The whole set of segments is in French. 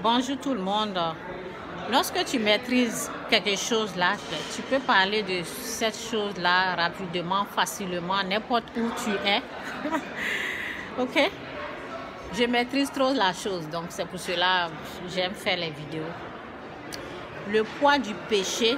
Bonjour tout le monde. Lorsque tu maîtrises quelque chose là, tu peux parler de cette chose là rapidement, facilement, n'importe où tu es. Ok? Je maîtrise trop la chose, donc c'est pour cela que j'aime faire les vidéos. Le poids du péché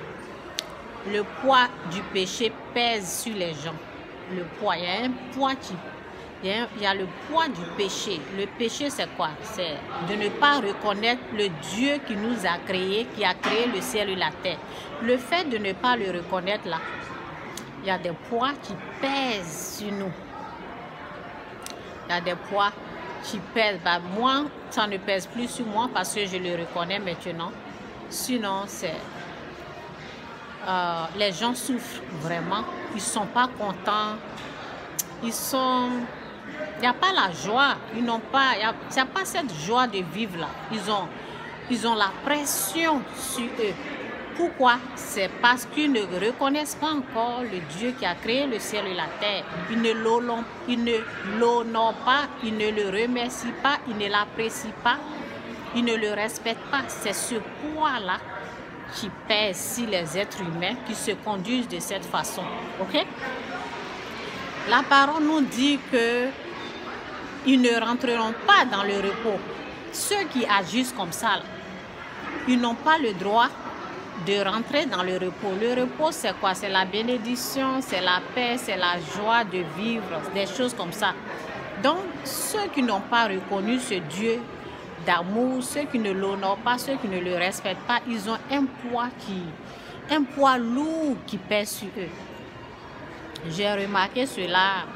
pèse sur les gens. Le poids, il y a un poids il y a le poids du péché. Le péché, c'est quoi? C'est de ne pas reconnaître le Dieu qui nous a créés, qui a créé le ciel et la terre. Le fait de ne pas le reconnaître là, il y a des poids qui pèsent sur nous. Il y a des poids qui pèsent. Bah, moi, ça ne pèse plus sur moi parce que je le reconnais maintenant. Sinon, c'est... les gens souffrent vraiment. Ils ne sont pas contents. Ils sont... Il n'y a pas la joie. Ils n'ont pas... Il n'y a pas cette joie de vivre là. Ils ont la pression sur eux. Pourquoi? C'est parce qu'ils ne reconnaissent pas encore le Dieu qui a créé le ciel et la terre. Ils ne l'honorent pas, ils ne le remercient pas, ils ne l'apprécient pas, ils ne le respectent pas. C'est ce poids-là qui pèse sur les êtres humains qui se conduisent de cette façon. Ok? La parole nous dit que ils ne rentreront pas dans le repos. Ceux qui agissent comme ça, ils n'ont pas le droit de rentrer dans le repos. Le repos, c'est quoi? C'est la bénédiction, c'est la paix, c'est la joie de vivre, des choses comme ça. Donc, ceux qui n'ont pas reconnu ce Dieu d'amour, ceux qui ne l'honorent pas, ceux qui ne le respectent pas, ils ont un poids lourd qui pèse sur eux. J'ai remarqué cela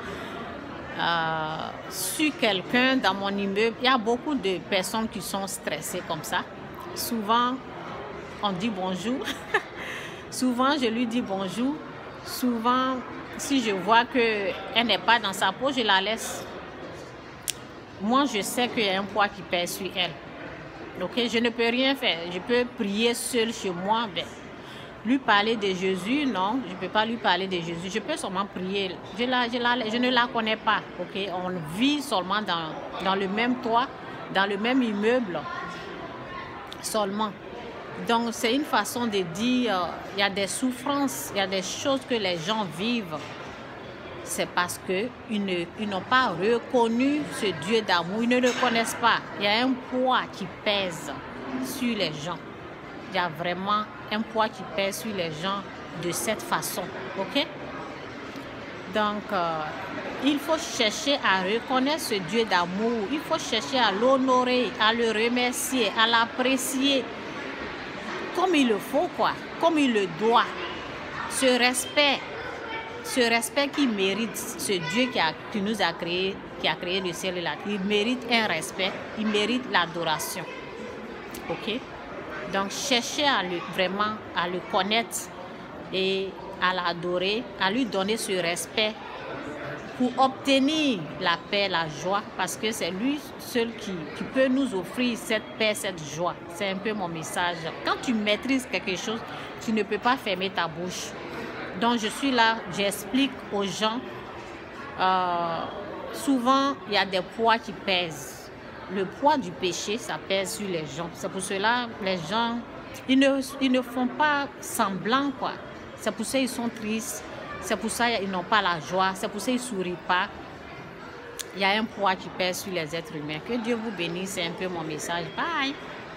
sur quelqu'un dans mon immeuble. Il y a beaucoup de personnes qui sont stressées comme ça. Souvent, on dit bonjour. Souvent, je lui dis bonjour. Souvent, si je vois qu'elle n'est pas dans sa peau, je la laisse. Moi, je sais qu'il y a un poids qui pèse sur elle. Ok, je ne peux rien faire. Je peux prier seule chez moi. Mais lui parler de Jésus, non, je ne peux pas lui parler de Jésus. Je peux seulement prier. Je ne la connais pas. Ok, on vit seulement dans le même toit, dans le même immeuble. Seulement. Donc, c'est une façon de dire, il y a des souffrances, il y a des choses que les gens vivent. C'est parce qu'ils n'ont pas reconnu ce Dieu d'amour. Ils ne le connaissent pas. Il y a un poids qui pèse sur les gens. Il y a vraiment un poids qui pèse sur les gens de cette façon. Ok? Donc, il faut chercher à reconnaître ce Dieu d'amour. Il faut chercher à l'honorer, à le remercier, à l'apprécier. Comme il le faut, quoi, comme il le doit. Ce respect qu'il mérite, ce Dieu qui nous a créé, qui a créé le ciel et la terre, il mérite un respect, il mérite l'adoration. Ok? Donc, cherchez vraiment à le connaître et à l'adorer, à lui donner ce respect pour obtenir la paix, la joie, parce que c'est lui seul qui peut nous offrir cette paix, cette joie. C'est un peu mon message. Quand tu maîtrises quelque chose, tu ne peux pas fermer ta bouche. Donc, je suis là, j'explique aux gens. Souvent, il y a des poids qui pèsent. Le poids du péché, ça pèse sur les gens. C'est pour cela, les gens, ils ne font pas semblant, quoi. C'est pour ça qu'ils sont tristes. C'est pour ça qu'ils n'ont pas la joie. C'est pour ça qu'ils ne sourient pas. Il y a un poids qui pèse sur les êtres humains. Que Dieu vous bénisse. C'est un peu mon message. Bye.